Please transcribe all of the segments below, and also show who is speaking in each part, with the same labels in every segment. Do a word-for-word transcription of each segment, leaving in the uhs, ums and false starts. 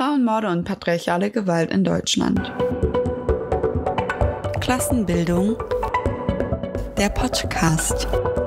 Speaker 1: Frauenmorde und patriarchale Gewalt in Deutschland. Klassenbildung, der Podcast.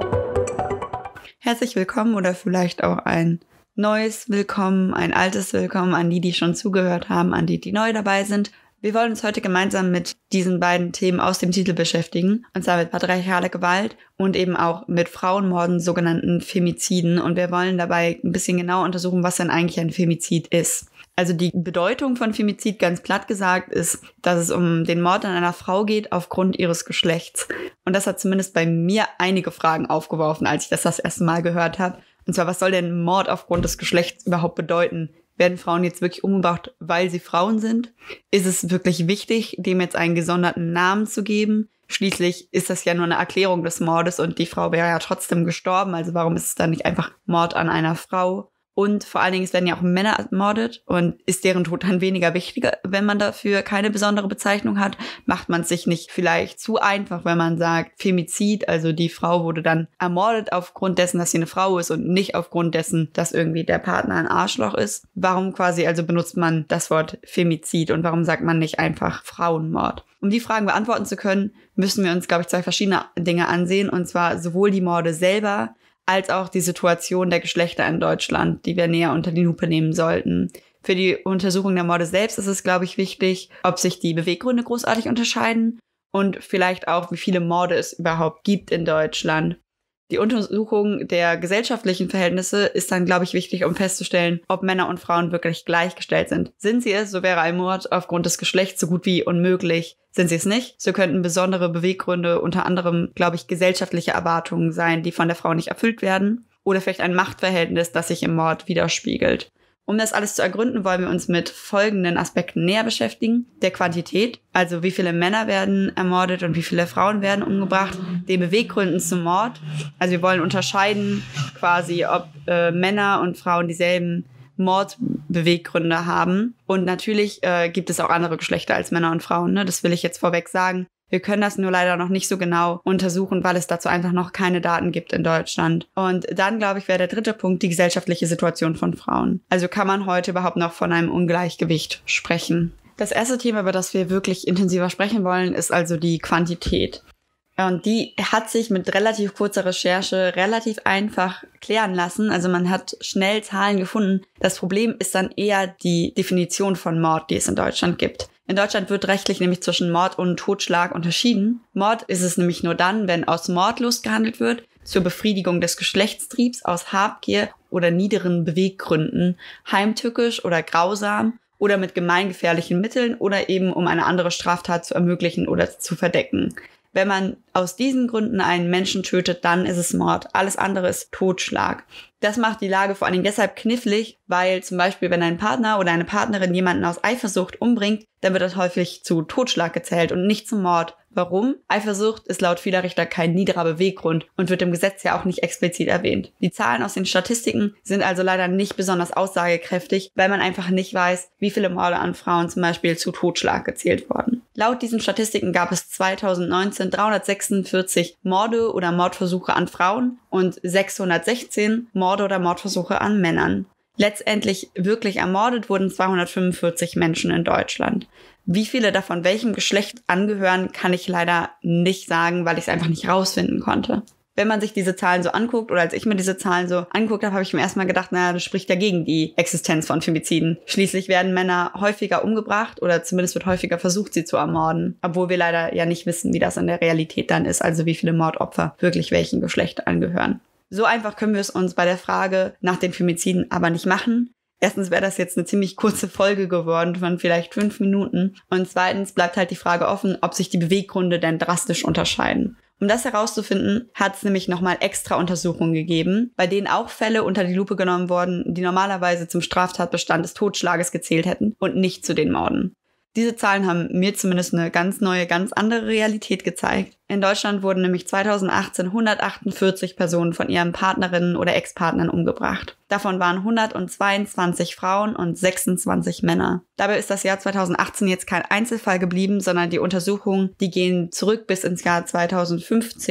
Speaker 1: Herzlich willkommen oder vielleicht auch ein neues Willkommen, ein altes Willkommen an die, die schon zugehört haben, an die, die neu dabei sind. Wir wollen uns heute gemeinsam mit diesen beiden Themen aus dem Titel beschäftigen, und zwar mit patriarchaler Gewalt und eben auch mit Frauenmorden, sogenannten Femiziden. Und wir wollen dabei ein bisschen genauer untersuchen, was denn eigentlich ein Femizid ist. Also die Bedeutung von Femizid, ganz platt gesagt, ist, dass es um den Mord an einer Frau geht aufgrund ihres Geschlechts. Und das hat zumindest bei mir einige Fragen aufgeworfen, als ich das das erste Mal gehört habe. Und zwar, was soll denn Mord aufgrund des Geschlechts überhaupt bedeuten? Werden Frauen jetzt wirklich umgebracht, weil sie Frauen sind? Ist es wirklich wichtig, dem jetzt einen gesonderten Namen zu geben? Schließlich ist das ja nur eine Erklärung des Mordes und die Frau wäre ja trotzdem gestorben. Also warum ist es dann nicht einfach Mord an einer Frau? Und vor allen Dingen, es werden ja auch Männer ermordet und ist deren Tod dann weniger wichtiger, wenn man dafür keine besondere Bezeichnung hat? Macht man es sich nicht vielleicht zu einfach, wenn man sagt Femizid, also die Frau wurde dann ermordet aufgrund dessen, dass sie eine Frau ist und nicht aufgrund dessen, dass irgendwie der Partner ein Arschloch ist? Warum quasi also benutzt man das Wort Femizid und warum sagt man nicht einfach Frauenmord? Um die Fragen beantworten zu können, müssen wir uns, glaube ich, zwei verschiedene Dinge ansehen, und zwar sowohl die Morde selber, als auch die Situation der Geschlechter in Deutschland, die wir näher unter die Lupe nehmen sollten. Für die Untersuchung der Morde selbst ist es, glaube ich, wichtig, ob sich die Beweggründe großartig unterscheiden und vielleicht auch, wie viele Morde es überhaupt gibt in Deutschland. Die Untersuchung der gesellschaftlichen Verhältnisse ist dann, glaube ich, wichtig, um festzustellen, ob Männer und Frauen wirklich gleichgestellt sind. Sind sie es, so wäre ein Mord aufgrund des Geschlechts so gut wie unmöglich. Sind sie es nicht, so könnten besondere Beweggründe, unter anderem, glaube ich, gesellschaftliche Erwartungen sein, die von der Frau nicht erfüllt werden. Oder vielleicht ein Machtverhältnis, das sich im Mord widerspiegelt. Um das alles zu ergründen, wollen wir uns mit folgenden Aspekten näher beschäftigen. Der Quantität, also wie viele Männer werden ermordet und wie viele Frauen werden umgebracht. Den Beweggründen zum Mord, also wir wollen unterscheiden quasi, ob äh, Männer und Frauen dieselben Mordbeweggründe haben. Und natürlich äh, gibt es auch andere Geschlechter als Männer und Frauen, ne? Das will ich jetzt vorweg sagen. Wir können das nur leider noch nicht so genau untersuchen, weil es dazu einfach noch keine Daten gibt in Deutschland. Und dann, glaube ich, wäre der dritte Punkt die gesellschaftliche Situation von Frauen. Also kann man heute überhaupt noch von einem Ungleichgewicht sprechen? Das erste Thema, über das wir wirklich intensiver sprechen wollen, ist also die Quantität. Und die hat sich mit relativ kurzer Recherche relativ einfach klären lassen. Also man hat schnell Zahlen gefunden. Das Problem ist dann eher die Definition von Mord, die es in Deutschland gibt. In Deutschland wird rechtlich nämlich zwischen Mord und Totschlag unterschieden. Mord ist es nämlich nur dann, wenn aus Mordlust gehandelt wird, zur Befriedigung des Geschlechtstriebs, aus Habgier oder niederen Beweggründen, heimtückisch oder grausam oder mit gemeingefährlichen Mitteln oder eben um eine andere Straftat zu ermöglichen oder zu verdecken. Wenn man aus diesen Gründen einen Menschen tötet, dann ist es Mord. Alles andere ist Totschlag. Das macht die Lage vor allen Dingen deshalb knifflig, weil zum Beispiel, wenn ein Partner oder eine Partnerin jemanden aus Eifersucht umbringt, dann wird das häufig zu Totschlag gezählt und nicht zum Mord. Warum? Eifersucht ist laut vieler Richter kein niederer Beweggrund und wird im Gesetz ja auch nicht explizit erwähnt. Die Zahlen aus den Statistiken sind also leider nicht besonders aussagekräftig, weil man einfach nicht weiß, wie viele Morde an Frauen zum Beispiel zu Totschlag gezählt wurden. Laut diesen Statistiken gab es zweitausendneunzehn dreihundertsechsundvierzig Morde oder Mordversuche an Frauen und sechshundertsechzehn Morde oder Mordversuche an Männern. Letztendlich wirklich ermordet wurden zweihundertfünfundvierzig Menschen in Deutschland. Wie viele davon welchem Geschlecht angehören, kann ich leider nicht sagen, weil ich es einfach nicht rausfinden konnte. Wenn man sich diese Zahlen so anguckt, oder als ich mir diese Zahlen so angeguckt habe, habe ich mir erstmal gedacht, naja, das spricht ja gegen die Existenz von Femiziden. Schließlich werden Männer häufiger umgebracht oder zumindest wird häufiger versucht, sie zu ermorden. Obwohl wir leider ja nicht wissen, wie das in der Realität dann ist, also wie viele Mordopfer wirklich welchem Geschlecht angehören. So einfach können wir es uns bei der Frage nach den Femiziden aber nicht machen. Erstens wäre das jetzt eine ziemlich kurze Folge geworden von vielleicht fünf Minuten. Und zweitens bleibt halt die Frage offen, ob sich die Beweggründe denn drastisch unterscheiden. Um das herauszufinden, hat es nämlich nochmal extra Untersuchungen gegeben, bei denen auch Fälle unter die Lupe genommen wurden, die normalerweise zum Straftatbestand des Totschlages gezählt hätten und nicht zu den Morden. Diese Zahlen haben mir zumindest eine ganz neue, ganz andere Realität gezeigt. In Deutschland wurden nämlich zweitausendachtzehn hundertachtundvierzig Personen von ihren Partnerinnen oder Ex-Partnern umgebracht. Davon waren hundertzweiundzwanzig Frauen und sechsundzwanzig Männer. Dabei ist das Jahr zweitausendachtzehn jetzt kein Einzelfall geblieben, sondern die Untersuchungen, die gehen zurück bis ins Jahr zweitausendfünfzehn.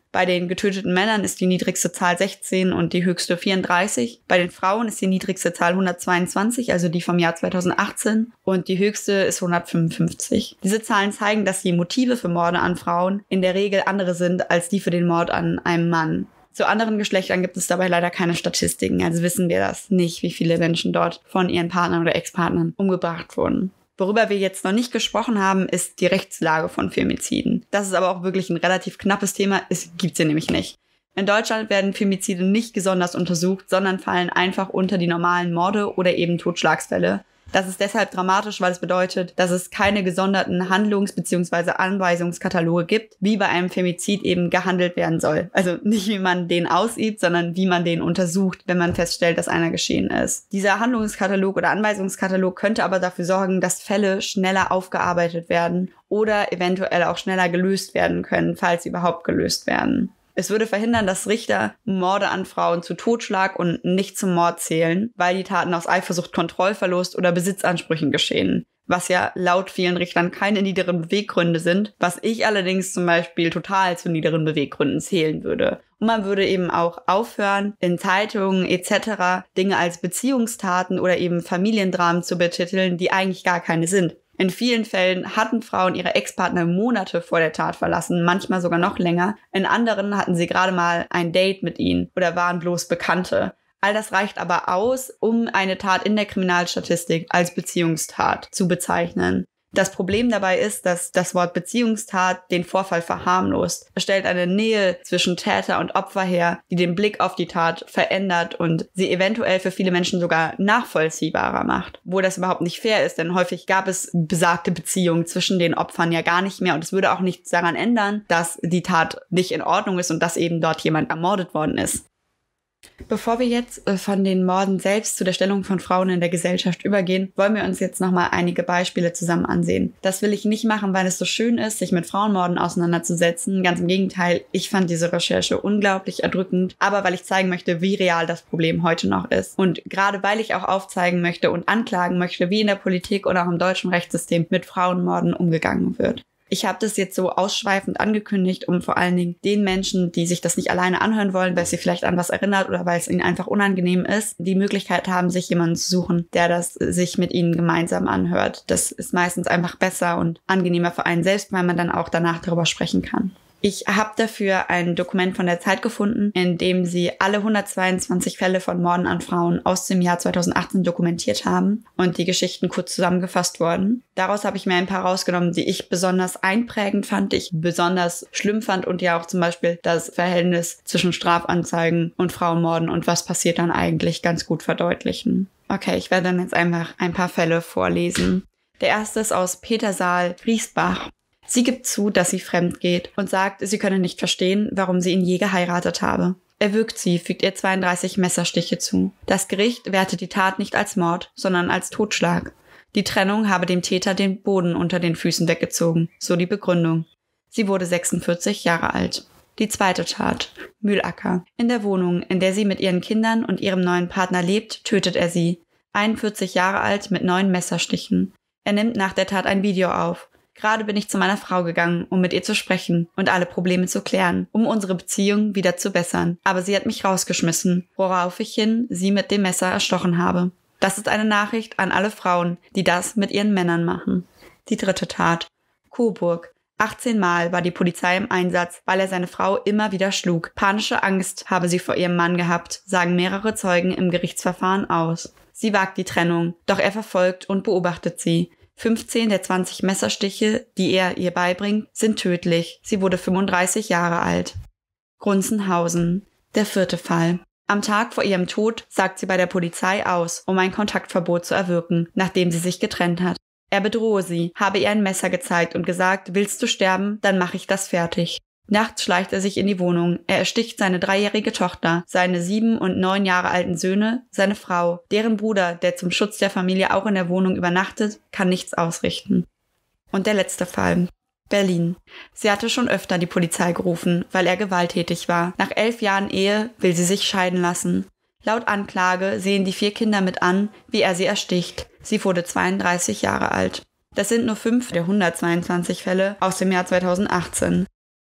Speaker 1: Bei den getöteten Männern ist die niedrigste Zahl sechzehn und die höchste vierunddreißig. Bei den Frauen ist die niedrigste Zahl hundertzweiundzwanzig, also die vom Jahr zweitausendachtzehn, und die höchste ist hundertfünfundfünfzig. Diese Zahlen zeigen, dass die Motive für Morde an Frauen in der Regel andere sind als die für den Mord an einem Mann. Zu anderen Geschlechtern gibt es dabei leider keine Statistiken, also wissen wir das nicht, wie viele Menschen dort von ihren Partnern oder Ex-Partnern umgebracht wurden. Worüber wir jetzt noch nicht gesprochen haben, ist die Rechtslage von Femiziden. Das ist aber auch wirklich ein relativ knappes Thema, es gibt sie nämlich nicht. In Deutschland werden Femizide nicht gesondert untersucht, sondern fallen einfach unter die normalen Morde oder eben Totschlagsfälle. Das ist deshalb dramatisch, weil es bedeutet, dass es keine gesonderten Handlungs- bzw. Anweisungskataloge gibt, wie bei einem Femizid eben gehandelt werden soll. Also nicht, wie man den ausübt, sondern wie man den untersucht, wenn man feststellt, dass einer geschehen ist. Dieser Handlungskatalog oder Anweisungskatalog könnte aber dafür sorgen, dass Fälle schneller aufgearbeitet werden oder eventuell auch schneller gelöst werden können, falls sie überhaupt gelöst werden. Es würde verhindern, dass Richter Morde an Frauen zu Totschlag und nicht zum Mord zählen, weil die Taten aus Eifersucht, Kontrollverlust oder Besitzansprüchen geschehen. Was ja laut vielen Richtern keine niederen Beweggründe sind, was ich allerdings zum Beispiel total zu niederen Beweggründen zählen würde. Und man würde eben auch aufhören, in Zeitungen et cetera Dinge als Beziehungstaten oder eben Familiendramen zu betiteln, die eigentlich gar keine sind. In vielen Fällen hatten Frauen ihre Ex-Partner Monate vor der Tat verlassen, manchmal sogar noch länger. In anderen hatten sie gerade mal ein Date mit ihnen oder waren bloß Bekannte. All das reicht aber aus, um eine Tat in der Kriminalstatistik als Beziehungstat zu bezeichnen. Das Problem dabei ist, dass das Wort Beziehungstat den Vorfall verharmlost. Es stellt eine Nähe zwischen Täter und Opfer her, die den Blick auf die Tat verändert und sie eventuell für viele Menschen sogar nachvollziehbarer macht. Wo das überhaupt nicht fair ist, denn häufig gab es besagte Beziehungen zwischen den Opfern ja gar nicht mehr und es würde auch nichts daran ändern, dass die Tat nicht in Ordnung ist und dass eben dort jemand ermordet worden ist. Bevor wir jetzt von den Morden selbst zu der Stellung von Frauen in der Gesellschaft übergehen, wollen wir uns jetzt nochmal einige Beispiele zusammen ansehen. Das will ich nicht machen, weil es so schön ist, sich mit Frauenmorden auseinanderzusetzen. Ganz im Gegenteil, ich fand diese Recherche unglaublich erdrückend, aber weil ich zeigen möchte, wie real das Problem heute noch ist. Und gerade weil ich auch aufzeigen möchte und anklagen möchte, wie in der Politik oder auch im deutschen Rechtssystem mit Frauenmorden umgegangen wird. Ich habe das jetzt so ausschweifend angekündigt, um vor allen Dingen den Menschen, die sich das nicht alleine anhören wollen, weil es sie vielleicht an was erinnert oder weil es ihnen einfach unangenehm ist, die Möglichkeit haben, sich jemanden zu suchen, der das sich mit ihnen gemeinsam anhört. Das ist meistens einfach besser und angenehmer für einen selbst, weil man dann auch danach darüber sprechen kann. Ich habe dafür ein Dokument von der Zeit gefunden, in dem sie alle hundertzweiundzwanzig Fälle von Morden an Frauen aus dem Jahr zweitausendachtzehn dokumentiert haben und die Geschichten kurz zusammengefasst wurden. Daraus habe ich mir ein paar rausgenommen, die ich besonders einprägend fand, die ich besonders schlimm fand und ja auch zum Beispiel das Verhältnis zwischen Strafanzeigen und Frauenmorden und was passiert dann eigentlich ganz gut verdeutlichen. Okay, ich werde dann jetzt einfach ein paar Fälle vorlesen. Der erste ist aus Petersaal, Griesbach. Sie gibt zu, dass sie fremd geht und sagt, sie könne nicht verstehen, warum sie ihn je geheiratet habe. Er würgt sie, fügt ihr zweiunddreißig Messerstiche zu. Das Gericht wertet die Tat nicht als Mord, sondern als Totschlag. Die Trennung habe dem Täter den Boden unter den Füßen weggezogen, so die Begründung. Sie wurde sechsundvierzig Jahre alt. Die zweite Tat. Mühlacker. In der Wohnung, in der sie mit ihren Kindern und ihrem neuen Partner lebt, tötet er sie. einundvierzig Jahre alt mit neun Messerstichen. Er nimmt nach der Tat ein Video auf. Gerade bin ich zu meiner Frau gegangen, um mit ihr zu sprechen und alle Probleme zu klären, um unsere Beziehung wieder zu bessern. Aber sie hat mich rausgeschmissen, woraufhin sie mit dem Messer erstochen habe. Das ist eine Nachricht an alle Frauen, die das mit ihren Männern machen. Die dritte Tat. Coburg. achtzehn Mal war die Polizei im Einsatz, weil er seine Frau immer wieder schlug. Panische Angst habe sie vor ihrem Mann gehabt, sagen mehrere Zeugen im Gerichtsverfahren aus. Sie wagt die Trennung, doch er verfolgt und beobachtet sie. fünfzehn der zwanzig Messerstiche, die er ihr beibringt, sind tödlich. Sie wurde fünfunddreißig Jahre alt. Grunzenhausen. Der vierte Fall. Am Tag vor ihrem Tod sagt sie bei der Polizei aus, um ein Kontaktverbot zu erwirken, nachdem sie sich getrennt hat. Er bedrohe sie, habe ihr ein Messer gezeigt und gesagt, willst du sterben, dann mache ich das fertig. Nachts schleicht er sich in die Wohnung. Er ersticht seine dreijährige Tochter, seine sieben und neun Jahre alten Söhne, seine Frau. Deren Bruder, der zum Schutz der Familie auch in der Wohnung übernachtet, kann nichts ausrichten. Und der letzte Fall. Berlin. Sie hatte schon öfter die Polizei gerufen, weil er gewalttätig war. Nach elf Jahren Ehe will sie sich scheiden lassen. Laut Anklage sehen die vier Kinder mit an, wie er sie ersticht. Sie wurde zweiunddreißig Jahre alt. Das sind nur fünf der hundertzweiundzwanzig Fälle aus dem Jahr zweitausendachtzehn.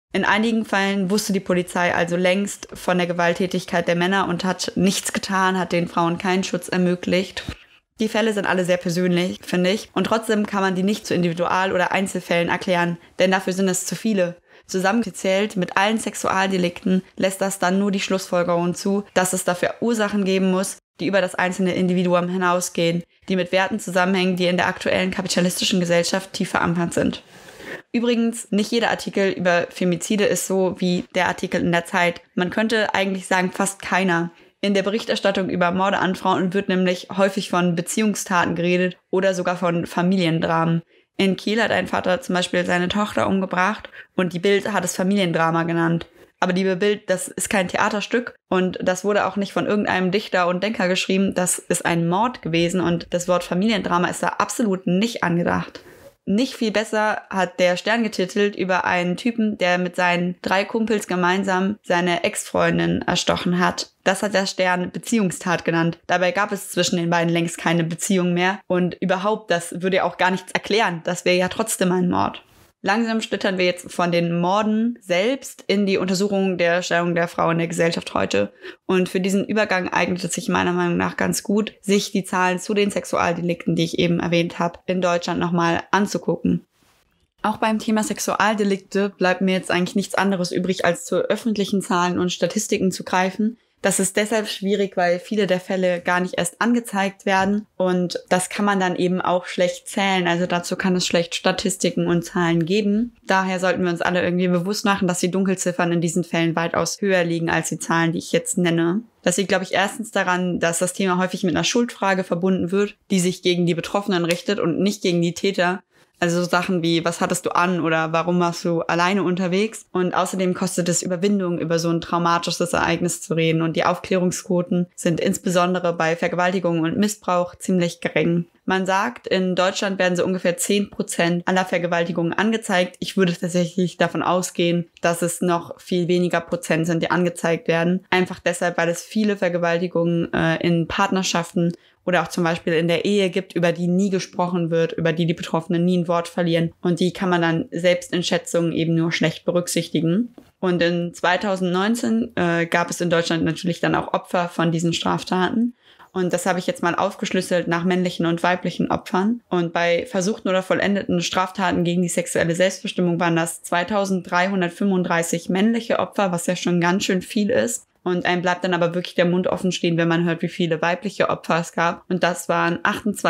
Speaker 1: In einigen Fällen wusste die Polizei also längst von der Gewalttätigkeit der Männer und hat nichts getan, hat den Frauen keinen Schutz ermöglicht. Die Fälle sind alle sehr persönlich, finde ich. Und trotzdem kann man die nicht zu Individual- oder Einzelfällen erklären, denn dafür sind es zu viele. Zusammengezählt mit allen Sexualdelikten lässt das dann nur die Schlussfolgerung zu, dass es dafür Ursachen geben muss, die über das einzelne Individuum hinausgehen, die mit Werten zusammenhängen, die in der aktuellen kapitalistischen Gesellschaft tief verankert sind. Übrigens, nicht jeder Artikel über Femizide ist so wie der Artikel in der Zeit. Man könnte eigentlich sagen, fast keiner. In der Berichterstattung über Morde an Frauen wird nämlich häufig von Beziehungstaten geredet oder sogar von Familiendramen. In Kiel hat ein Vater zum Beispiel seine Tochter umgebracht und die Bild hat es Familiendrama genannt. Aber liebe Bild, das ist kein Theaterstück und das wurde auch nicht von irgendeinem Dichter und Denker geschrieben. Das ist ein Mord gewesen und das Wort Familiendrama ist da absolut nicht angedacht. Nicht viel besser hat der Stern getitelt über einen Typen, der mit seinen drei Kumpels gemeinsam seine Ex-Freundin erstochen hat. Das hat der Stern Beziehungstat genannt. Dabei gab es zwischen den beiden längst keine Beziehung mehr. Und überhaupt, das würde ja auch gar nichts erklären. Das wäre ja trotzdem ein Mord. Langsam schlittern wir jetzt von den Morden selbst in die Untersuchung der Stellung der Frau in der Gesellschaft heute. Und für diesen Übergang eignet es sich meiner Meinung nach ganz gut, sich die Zahlen zu den Sexualdelikten, die ich eben erwähnt habe, in Deutschland nochmal anzugucken. Auch beim Thema Sexualdelikte bleibt mir jetzt eigentlich nichts anderes übrig, als zu öffentlichen Zahlen und Statistiken zu greifen. Das ist deshalb schwierig, weil viele der Fälle gar nicht erst angezeigt werden und das kann man dann eben auch schlecht zählen. Also dazu kann es schlecht Statistiken und Zahlen geben. Daher sollten wir uns alle irgendwie bewusst machen, dass die Dunkelziffern in diesen Fällen weitaus höher liegen als die Zahlen, die ich jetzt nenne. Das liegt, glaube ich, erstens daran, dass das Thema häufig mit einer Schuldfrage verbunden wird, die sich gegen die Betroffenen richtet und nicht gegen die Täter. Also so Sachen wie, was hattest du an oder warum warst du alleine unterwegs? Und außerdem kostet es Überwindung, über so ein traumatisches Ereignis zu reden. Und die Aufklärungsquoten sind insbesondere bei Vergewaltigung und Missbrauch ziemlich gering. Man sagt, in Deutschland werden so ungefähr zehn Prozent aller Vergewaltigungen angezeigt. Ich würde tatsächlich davon ausgehen, dass es noch viel weniger Prozent sind, die angezeigt werden. Einfach deshalb, weil es viele Vergewaltigungen äh, in Partnerschaften oder auch zum Beispiel in der Ehe gibt, über die nie gesprochen wird, über die die Betroffenen nie ein Wort verlieren. Und die kann man dann selbst in Schätzungen eben nur schlecht berücksichtigen. Und in zweitausendneunzehn äh, gab es in Deutschland natürlich dann auch Opfer von diesen Straftaten. Und das habe ich jetzt mal aufgeschlüsselt nach männlichen und weiblichen Opfern. Und bei versuchten oder vollendeten Straftaten gegen die sexuelle Selbstbestimmung waren das zweitausenddreihundertfünfunddreißig männliche Opfer, was ja schon ganz schön viel ist. Und einem bleibt dann aber wirklich der Mund offen stehen, wenn man hört, wie viele weibliche Opfer es gab. Und das waren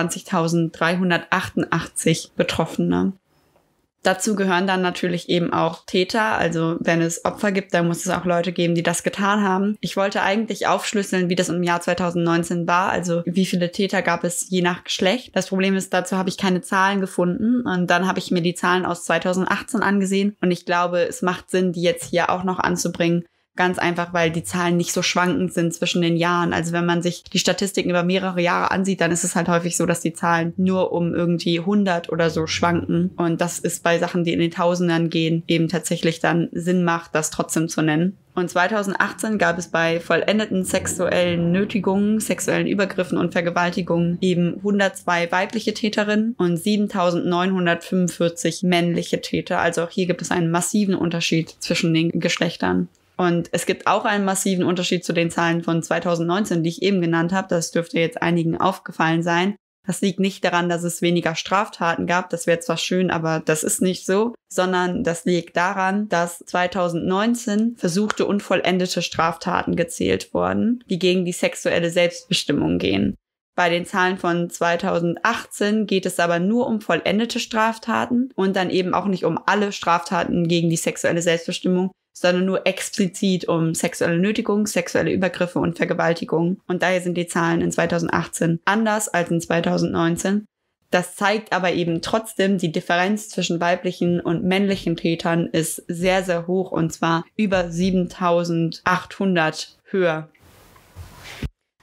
Speaker 1: achtundzwanzigtausenddreihundertachtundachtzig Betroffene. Dazu gehören dann natürlich eben auch Täter. Also wenn es Opfer gibt, dann muss es auch Leute geben, die das getan haben. Ich wollte eigentlich aufschlüsseln, wie das im Jahr zweitausendneunzehn war. Also wie viele Täter gab es je nach Geschlecht. Das Problem ist, dazu habe ich keine Zahlen gefunden. Und dann habe ich mir die Zahlen aus zweitausendachtzehn angesehen. Und ich glaube, es macht Sinn, die jetzt hier auch noch anzubringen. Ganz einfach, weil die Zahlen nicht so schwankend sind zwischen den Jahren. Also wenn man sich die Statistiken über mehrere Jahre ansieht, dann ist es halt häufig so, dass die Zahlen nur um irgendwie hundert oder so schwanken. Und das ist bei Sachen, die in den Tausendern gehen, eben tatsächlich dann Sinn macht, das trotzdem zu nennen. Und zweitausendachtzehn gab es bei vollendeten sexuellen Nötigungen, sexuellen Übergriffen und Vergewaltigungen eben hundertzwei weibliche Täterinnen und siebentausendneunhundertfünfundvierzig männliche Täter. Also auch hier gibt es einen massiven Unterschied zwischen den Geschlechtern. Und es gibt auch einen massiven Unterschied zu den Zahlen von zweitausendneunzehn, die ich eben genannt habe. Das dürfte jetzt einigen aufgefallen sein. Das liegt nicht daran, dass es weniger Straftaten gab. Das wäre zwar schön, aber das ist nicht so. Sondern das liegt daran, dass zweitausendneunzehn versuchte und vollendete Straftaten gezählt wurden, die gegen die sexuelle Selbstbestimmung gehen. Bei den Zahlen von zweitausendachtzehn geht es aber nur um vollendete Straftaten und dann eben auch nicht um alle Straftaten gegen die sexuelle Selbstbestimmung, sondern nur explizit um sexuelle Nötigung, sexuelle Übergriffe und Vergewaltigung. Und daher sind die Zahlen in zweitausendachtzehn anders als in zweitausendneunzehn. Das zeigt aber eben trotzdem, die Differenz zwischen weiblichen und männlichen Tätern ist sehr, sehr hoch und zwar über siebentausendachthundert höher.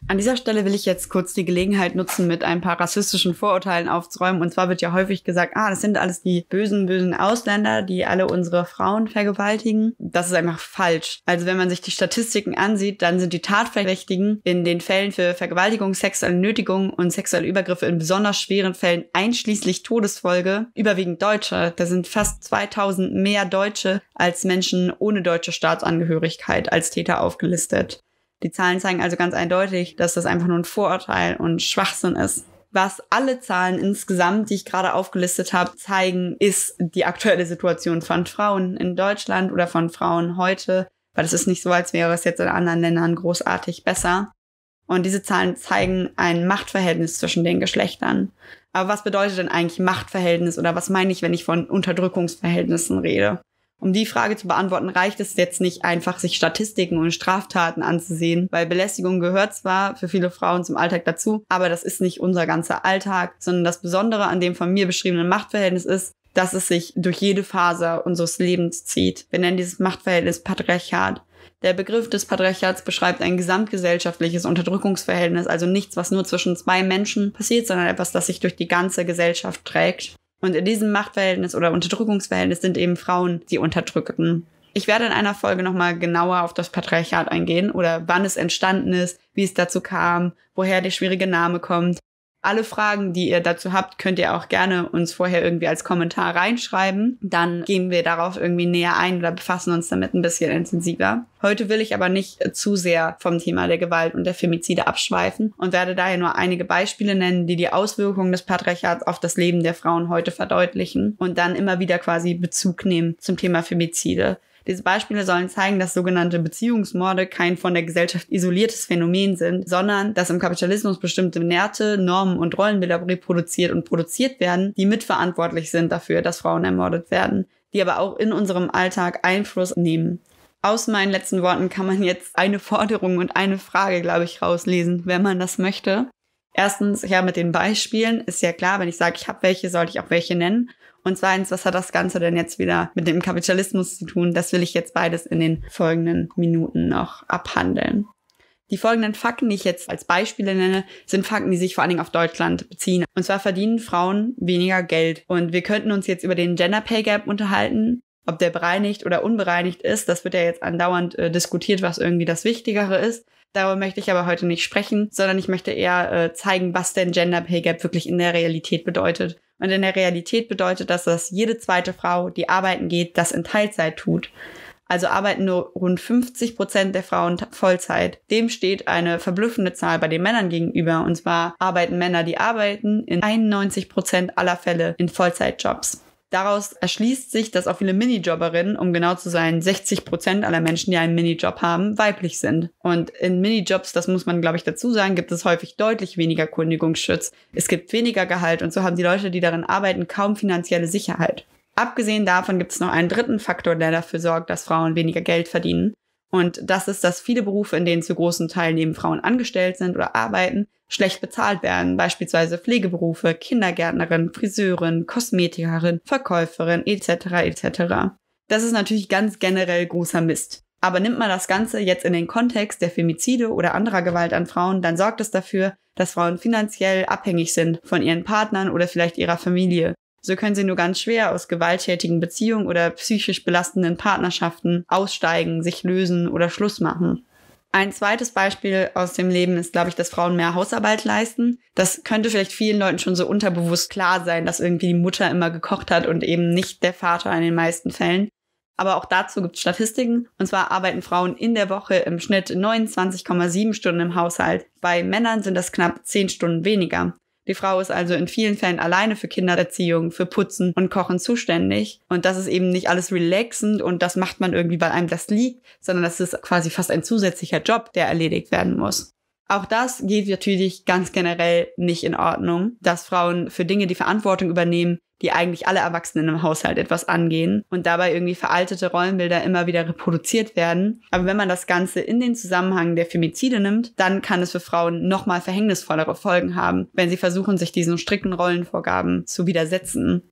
Speaker 1: An dieser Stelle will ich jetzt kurz die Gelegenheit nutzen, mit ein paar rassistischen Vorurteilen aufzuräumen. Und zwar wird ja häufig gesagt, ah, das sind alles die bösen, bösen Ausländer, die alle unsere Frauen vergewaltigen. Das ist einfach falsch. Also wenn man sich die Statistiken ansieht, dann sind die Tatverdächtigen in den Fällen für Vergewaltigung, sexuelle Nötigung und sexuelle Übergriffe in besonders schweren Fällen einschließlich Todesfolge überwiegend Deutsche. Da sind fast zweitausend mehr Deutsche als Menschen ohne deutsche Staatsangehörigkeit als Täter aufgelistet. Die Zahlen zeigen also ganz eindeutig, dass das einfach nur ein Vorurteil und Schwachsinn ist. Was alle Zahlen insgesamt, die ich gerade aufgelistet habe, zeigen, ist die aktuelle Situation von Frauen in Deutschland oder von Frauen heute, weil es ist nicht so, als wäre es jetzt in anderen Ländern großartig besser. Und diese Zahlen zeigen ein Machtverhältnis zwischen den Geschlechtern. Aber was bedeutet denn eigentlich Machtverhältnis oder was meine ich, wenn ich von Unterdrückungsverhältnissen rede? Um die Frage zu beantworten, reicht es jetzt nicht einfach, sich Statistiken und Straftaten anzusehen, weil Belästigung gehört zwar für viele Frauen zum Alltag dazu, aber das ist nicht unser ganzer Alltag, sondern das Besondere an dem von mir beschriebenen Machtverhältnis ist, dass es sich durch jede Faser unseres Lebens zieht. Wir nennen dieses Machtverhältnis Patriarchat. Der Begriff des Patriarchats beschreibt ein gesamtgesellschaftliches Unterdrückungsverhältnis, also nichts, was nur zwischen zwei Menschen passiert, sondern etwas, das sich durch die ganze Gesellschaft trägt. Und in diesem Machtverhältnis oder Unterdrückungsverhältnis sind eben Frauen die Unterdrückten. Ich werde in einer Folge nochmal genauer auf das Patriarchat eingehen oder wann es entstanden ist, wie es dazu kam, woher der schwierige Name kommt. Alle Fragen, die ihr dazu habt, könnt ihr auch gerne uns vorher irgendwie als Kommentar reinschreiben. Dann gehen wir darauf irgendwie näher ein oder befassen uns damit ein bisschen intensiver. Heute will ich aber nicht zu sehr vom Thema der Gewalt und der Femizide abschweifen und werde daher nur einige Beispiele nennen, die die Auswirkungen des Patriarchats auf das Leben der Frauen heute verdeutlichen und dann immer wieder quasi Bezug nehmen zum Thema Femizide. Diese Beispiele sollen zeigen, dass sogenannte Beziehungsmorde kein von der Gesellschaft isoliertes Phänomen sind, sondern dass im Kapitalismus bestimmte Werte, Normen und Rollenbilder reproduziert und produziert werden, die mitverantwortlich sind dafür, dass Frauen ermordet werden, die aber auch in unserem Alltag Einfluss nehmen. Aus meinen letzten Worten kann man jetzt eine Forderung und eine Frage, glaube ich, rauslesen, wenn man das möchte. Erstens, ja, mit den Beispielen ist ja klar, wenn ich sage, ich habe welche, sollte ich auch welche nennen. Und zweitens, was hat das Ganze denn jetzt wieder mit dem Kapitalismus zu tun? Das will ich jetzt beides in den folgenden Minuten noch abhandeln. Die folgenden Fakten, die ich jetzt als Beispiele nenne, sind Fakten, die sich vor allen Dingen auf Deutschland beziehen. Und zwar verdienen Frauen weniger Geld. Und wir könnten uns jetzt über den Gender Pay Gap unterhalten, ob der bereinigt oder unbereinigt ist. Das wird ja jetzt andauernd äh, diskutiert, was irgendwie das Wichtigere ist. Darüber möchte ich aber heute nicht sprechen, sondern ich möchte eher äh, zeigen, was denn Gender Pay Gap wirklich in der Realität bedeutet. Und in der Realität bedeutet das, dass jede zweite Frau, die arbeiten geht, das in Teilzeit tut. Also arbeiten nur rund fünfzig Prozent der Frauen Vollzeit. Dem steht eine verblüffende Zahl bei den Männern gegenüber. Und zwar arbeiten Männer, die arbeiten, in einundneunzig Prozent aller Fälle in Vollzeitjobs. Daraus erschließt sich, dass auch viele Minijobberinnen, um genau zu sein, sechzig Prozent aller Menschen, die einen Minijob haben, weiblich sind. Und in Minijobs, das muss man, glaube ich, dazu sagen, gibt es häufig deutlich weniger Kündigungsschutz. Es gibt weniger Gehalt und so haben die Leute, die darin arbeiten, kaum finanzielle Sicherheit. Abgesehen davon gibt es noch einen dritten Faktor, der dafür sorgt, dass Frauen weniger Geld verdienen. Und das ist, dass viele Berufe, in denen zu großen Teilen neben Frauen angestellt sind oder arbeiten, schlecht bezahlt werden. Beispielsweise Pflegeberufe, Kindergärtnerin, Friseurin, Kosmetikerin, Verkäuferin et cetera et cetera. Das ist natürlich ganz generell großer Mist. Aber nimmt man das Ganze jetzt in den Kontext der Femizide oder anderer Gewalt an Frauen, dann sorgt es dafür, dass Frauen finanziell abhängig sind von ihren Partnern oder vielleicht ihrer Familie. So können sie nur ganz schwer aus gewalttätigen Beziehungen oder psychisch belastenden Partnerschaften aussteigen, sich lösen oder Schluss machen. Ein zweites Beispiel aus dem Leben ist, glaube ich, dass Frauen mehr Hausarbeit leisten. Das könnte vielleicht vielen Leuten schon so unterbewusst klar sein, dass irgendwie die Mutter immer gekocht hat und eben nicht der Vater in den meisten Fällen. Aber auch dazu gibt es Statistiken. Und zwar arbeiten Frauen in der Woche im Schnitt neunundzwanzig Komma sieben Stunden im Haushalt. Bei Männern sind das knapp zehn Stunden weniger. Die Frau ist also in vielen Fällen alleine für Kindererziehung, für Putzen und Kochen zuständig. Und das ist eben nicht alles relaxend und das macht man irgendwie, weil einem das liegt, sondern das ist quasi fast ein zusätzlicher Job, der erledigt werden muss. Auch das geht natürlich ganz generell nicht in Ordnung, dass Frauen für Dinge die Verantwortung übernehmen, die eigentlich alle Erwachsenen im Haushalt etwas angehen und dabei irgendwie veraltete Rollenbilder immer wieder reproduziert werden. Aber wenn man das Ganze in den Zusammenhang der Femizide nimmt, dann kann es für Frauen nochmal verhängnisvollere Folgen haben, wenn sie versuchen, sich diesen strikten Rollenvorgaben zu widersetzen.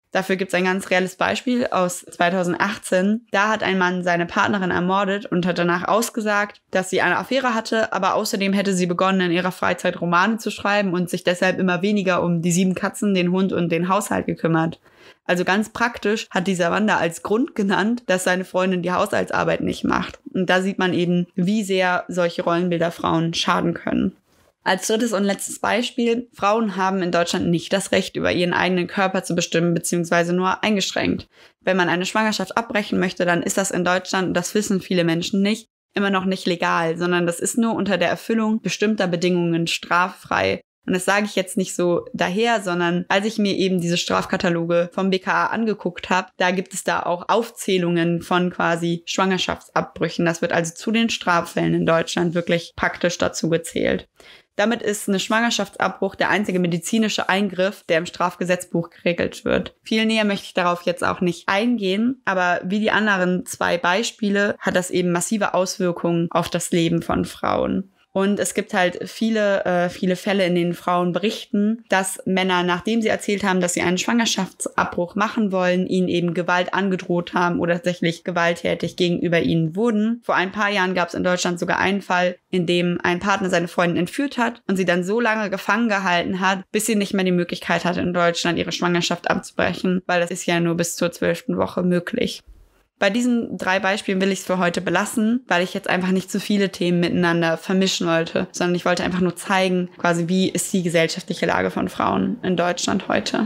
Speaker 1: Dafür gibt es ein ganz reelles Beispiel aus zweitausendachtzehn. Da hat ein Mann seine Partnerin ermordet und hat danach ausgesagt, dass sie eine Affäre hatte, aber außerdem hätte sie begonnen, in ihrer Freizeit Romane zu schreiben und sich deshalb immer weniger um die sieben Katzen, den Hund und den Haushalt gekümmert. Also ganz praktisch hat dieser Mann da als Grund genannt, dass seine Freundin die Haushaltsarbeit nicht macht. Und da sieht man eben, wie sehr solche Rollenbilder Frauen schaden können. Als drittes und letztes Beispiel: Frauen haben in Deutschland nicht das Recht, über ihren eigenen Körper zu bestimmen, beziehungsweise nur eingeschränkt. Wenn man eine Schwangerschaft abbrechen möchte, dann ist das in Deutschland, und das wissen viele Menschen nicht, immer noch nicht legal, sondern das ist nur unter der Erfüllung bestimmter Bedingungen straffrei. Und das sage ich jetzt nicht so daher, sondern als ich mir eben diese Strafkataloge vom B K A angeguckt habe, da gibt es da auch Aufzählungen von quasi Schwangerschaftsabbrüchen. Das wird also zu den Straffällen in Deutschland wirklich praktisch dazu gezählt. Damit ist ein Schwangerschaftsabbruch der einzige medizinische Eingriff, der im Strafgesetzbuch geregelt wird. Viel näher möchte ich darauf jetzt auch nicht eingehen, aber wie die anderen zwei Beispiele hat das eben massive Auswirkungen auf das Leben von Frauen. Und es gibt halt viele, äh, viele Fälle, in denen Frauen berichten, dass Männer, nachdem sie erzählt haben, dass sie einen Schwangerschaftsabbruch machen wollen, ihnen eben Gewalt angedroht haben oder tatsächlich gewalttätig gegenüber ihnen wurden. Vor ein paar Jahren gab es in Deutschland sogar einen Fall, in dem ein Partner seine Freundin entführt hat und sie dann so lange gefangen gehalten hat, bis sie nicht mehr die Möglichkeit hatte, in Deutschland ihre Schwangerschaft abzubrechen, weil das ist ja nur bis zur zwölften Woche möglich. Bei diesen drei Beispielen will ich es für heute belassen, weil ich jetzt einfach nicht zu viele Themen miteinander vermischen wollte, sondern ich wollte einfach nur zeigen, quasi wie ist die gesellschaftliche Lage von Frauen in Deutschland heute.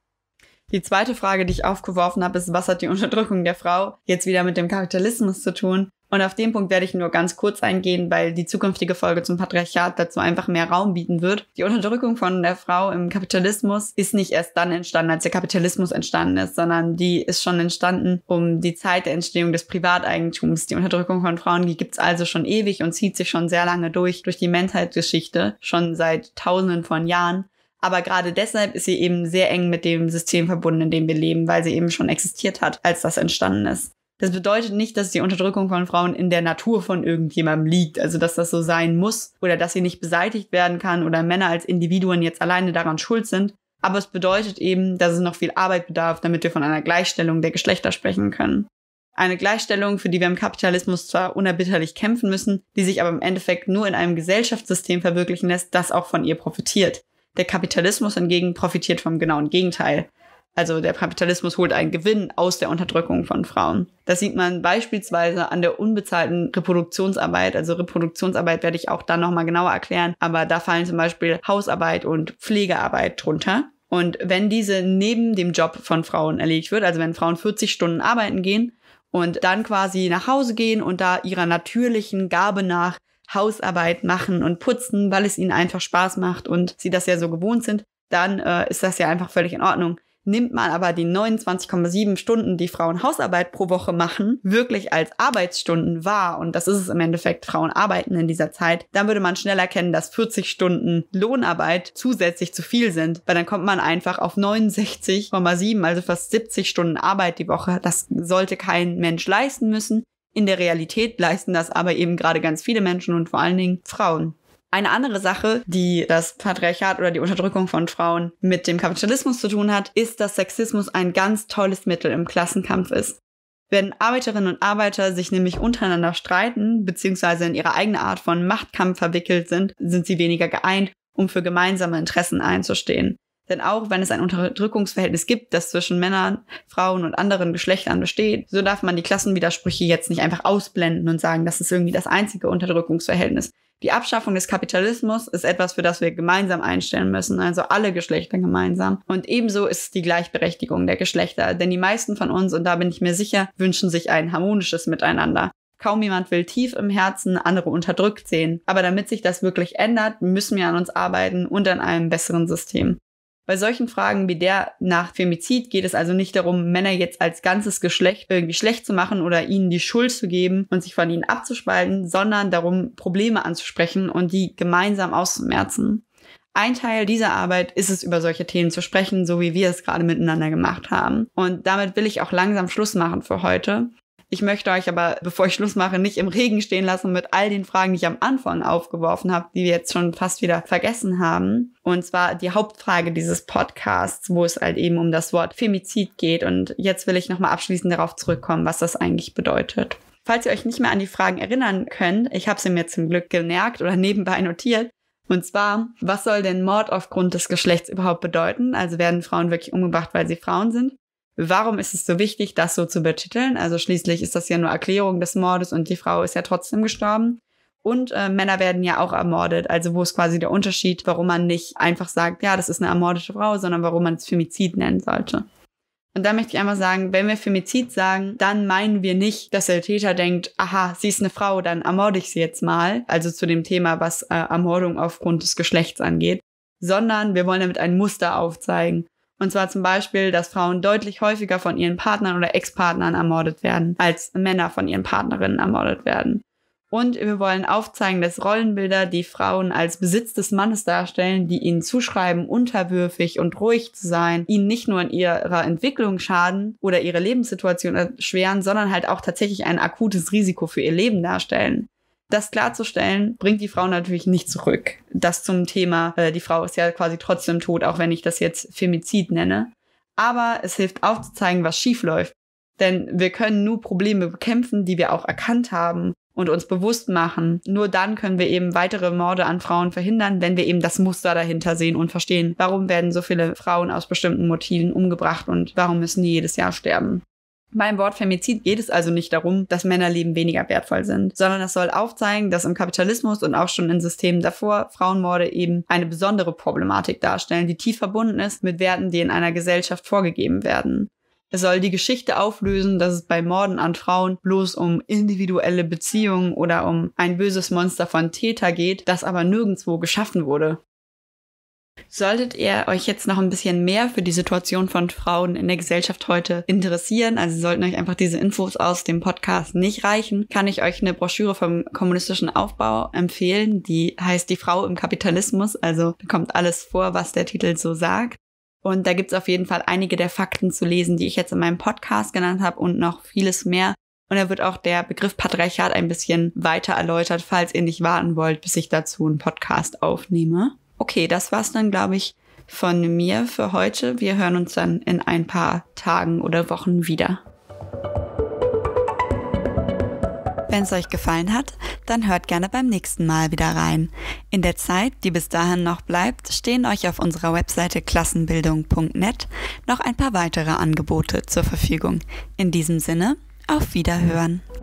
Speaker 1: Die zweite Frage, die ich aufgeworfen habe, ist, was hat die Unterdrückung der Frau jetzt wieder mit dem Kapitalismus zu tun? Und auf den Punkt werde ich nur ganz kurz eingehen, weil die zukünftige Folge zum Patriarchat dazu einfach mehr Raum bieten wird. Die Unterdrückung von der Frau im Kapitalismus ist nicht erst dann entstanden, als der Kapitalismus entstanden ist, sondern die ist schon entstanden um die Zeit der Entstehung des Privateigentums. Die Unterdrückung von Frauen, die gibt's also schon ewig und zieht sich schon sehr lange durch, durch die Menschheitsgeschichte, schon seit Tausenden von Jahren. Aber gerade deshalb ist sie eben sehr eng mit dem System verbunden, in dem wir leben, weil sie eben schon existiert hat, als das entstanden ist. Das bedeutet nicht, dass die Unterdrückung von Frauen in der Natur von irgendjemandem liegt, also dass das so sein muss oder dass sie nicht beseitigt werden kann oder Männer als Individuen jetzt alleine daran schuld sind. Aber es bedeutet eben, dass es noch viel Arbeit bedarf, damit wir von einer Gleichstellung der Geschlechter sprechen können. Eine Gleichstellung, für die wir im Kapitalismus zwar unerbitterlich kämpfen müssen, die sich aber im Endeffekt nur in einem Gesellschaftssystem verwirklichen lässt, das auch von ihr profitiert. Der Kapitalismus hingegen profitiert vom genauen Gegenteil. Also der Kapitalismus holt einen Gewinn aus der Unterdrückung von Frauen. Das sieht man beispielsweise an der unbezahlten Reproduktionsarbeit. Also Reproduktionsarbeit werde ich auch dann nochmal genauer erklären. Aber da fallen zum Beispiel Hausarbeit und Pflegearbeit drunter. Und wenn diese neben dem Job von Frauen erledigt wird, also wenn Frauen vierzig Stunden arbeiten gehen und dann quasi nach Hause gehen und da ihrer natürlichen Gabe nach Hausarbeit machen und putzen, weil es ihnen einfach Spaß macht und sie das ja so gewohnt sind, dann äh, ist das ja einfach völlig in Ordnung. Nimmt man aber die neunundzwanzig Komma sieben Stunden, die Frauen Hausarbeit pro Woche machen, wirklich als Arbeitsstunden wahr, und das ist es im Endeffekt, Frauen arbeiten in dieser Zeit, dann würde man schnell erkennen, dass vierzig Stunden Lohnarbeit zusätzlich zu viel sind, weil dann kommt man einfach auf neunundsechzig Komma sieben, also fast siebzig Stunden Arbeit die Woche. Das sollte kein Mensch leisten müssen. In der Realität leisten das aber eben gerade ganz viele Menschen und vor allen Dingen Frauen. Eine andere Sache, die das Patriarchat oder die Unterdrückung von Frauen mit dem Kapitalismus zu tun hat, ist, dass Sexismus ein ganz tolles Mittel im Klassenkampf ist. Wenn Arbeiterinnen und Arbeiter sich nämlich untereinander streiten, beziehungsweise in ihre eigene Art von Machtkampf verwickelt sind, sind sie weniger geeint, um für gemeinsame Interessen einzustehen. Denn auch wenn es ein Unterdrückungsverhältnis gibt, das zwischen Männern, Frauen und anderen Geschlechtern besteht, so darf man die Klassenwidersprüche jetzt nicht einfach ausblenden und sagen, das ist irgendwie das einzige Unterdrückungsverhältnis. Die Abschaffung des Kapitalismus ist etwas, für das wir gemeinsam einstellen müssen, also alle Geschlechter gemeinsam. Und ebenso ist es die Gleichberechtigung der Geschlechter, denn die meisten von uns, und da bin ich mir sicher, wünschen sich ein harmonisches Miteinander. Kaum jemand will tief im Herzen andere unterdrückt sehen. Aber damit sich das wirklich ändert, müssen wir an uns arbeiten und an einem besseren System. Bei solchen Fragen wie der nach Femizid geht es also nicht darum, Männer jetzt als ganzes Geschlecht irgendwie schlecht zu machen oder ihnen die Schuld zu geben und sich von ihnen abzuspalten, sondern darum, Probleme anzusprechen und die gemeinsam auszumerzen. Ein Teil dieser Arbeit ist es, über solche Themen zu sprechen, so wie wir es gerade miteinander gemacht haben. Und damit will ich auch langsam Schluss machen für heute. Ich möchte euch aber, bevor ich Schluss mache, nicht im Regen stehen lassen mit all den Fragen, die ich am Anfang aufgeworfen habe, die wir jetzt schon fast wieder vergessen haben. Und zwar die Hauptfrage dieses Podcasts, wo es halt eben um das Wort Femizid geht. Und jetzt will ich nochmal abschließend darauf zurückkommen, was das eigentlich bedeutet. Falls ihr euch nicht mehr an die Fragen erinnern könnt, ich habe sie mir zum Glück gemerkt oder nebenbei notiert. Und zwar, was soll denn Mord aufgrund des Geschlechts überhaupt bedeuten? Also werden Frauen wirklich umgebracht, weil sie Frauen sind? Warum ist es so wichtig, das so zu betiteln? Also schließlich ist das ja nur Erklärung des Mordes und die Frau ist ja trotzdem gestorben. Und äh, Männer werden ja auch ermordet. Also wo ist quasi der Unterschied, warum man nicht einfach sagt, ja, das ist eine ermordete Frau, sondern warum man es Femizid nennen sollte. Und da möchte ich einfach sagen, wenn wir Femizid sagen, dann meinen wir nicht, dass der Täter denkt, aha, sie ist eine Frau, dann ermorde ich sie jetzt mal. Also zu dem Thema, was äh, Ermordung aufgrund des Geschlechts angeht. Sondern wir wollen damit ein Muster aufzeigen. Und zwar zum Beispiel, dass Frauen deutlich häufiger von ihren Partnern oder Ex-Partnern ermordet werden, als Männer von ihren Partnerinnen ermordet werden. Und wir wollen aufzeigen, dass Rollenbilder, die Frauen als Besitz des Mannes darstellen, die ihnen zuschreiben, unterwürfig und ruhig zu sein, ihnen nicht nur in ihrer Entwicklung schaden oder ihre Lebenssituation erschweren, sondern halt auch tatsächlich ein akutes Risiko für ihr Leben darstellen. Das klarzustellen, bringt die Frau natürlich nicht zurück. Das zum Thema, äh, die Frau ist ja quasi trotzdem tot, auch wenn ich das jetzt Femizid nenne. Aber es hilft aufzuzeigen, was schief läuft. Denn wir können nur Probleme bekämpfen, die wir auch erkannt haben und uns bewusst machen. Nur dann können wir eben weitere Morde an Frauen verhindern, wenn wir eben das Muster dahinter sehen und verstehen, warum werden so viele Frauen aus bestimmten Motiven umgebracht und warum müssen die jedes Jahr sterben. Beim Wort Femizid geht es also nicht darum, dass Männerleben weniger wertvoll sind, sondern es soll aufzeigen, dass im Kapitalismus und auch schon in Systemen davor Frauenmorde eben eine besondere Problematik darstellen, die tief verbunden ist mit Werten, die in einer Gesellschaft vorgegeben werden. Es soll die Geschichte auflösen, dass es bei Morden an Frauen bloß um individuelle Beziehungen oder um ein böses Monster von Täter geht, das aber nirgendwo geschaffen wurde. Solltet ihr euch jetzt noch ein bisschen mehr für die Situation von Frauen in der Gesellschaft heute interessieren, also sollten euch einfach diese Infos aus dem Podcast nicht reichen, kann ich euch eine Broschüre vom kommunistischen Aufbau empfehlen, die heißt Die Frau im Kapitalismus, also da kommt alles vor, was der Titel so sagt. Und da gibt's auf jeden Fall einige der Fakten zu lesen, die ich jetzt in meinem Podcast genannt habe und noch vieles mehr. Und da wird auch der Begriff Patriarchat ein bisschen weiter erläutert, falls ihr nicht warten wollt, bis ich dazu einen Podcast aufnehme. Okay, das war's dann, glaube ich, von mir für heute. Wir hören uns dann in ein paar Tagen oder Wochen wieder. Wenn es euch gefallen hat, dann hört gerne beim nächsten Mal wieder rein. In der Zeit, die bis dahin noch bleibt, stehen euch auf unserer Webseite klassenbildung punkt net noch ein paar weitere Angebote zur Verfügung. In diesem Sinne, auf Wiederhören.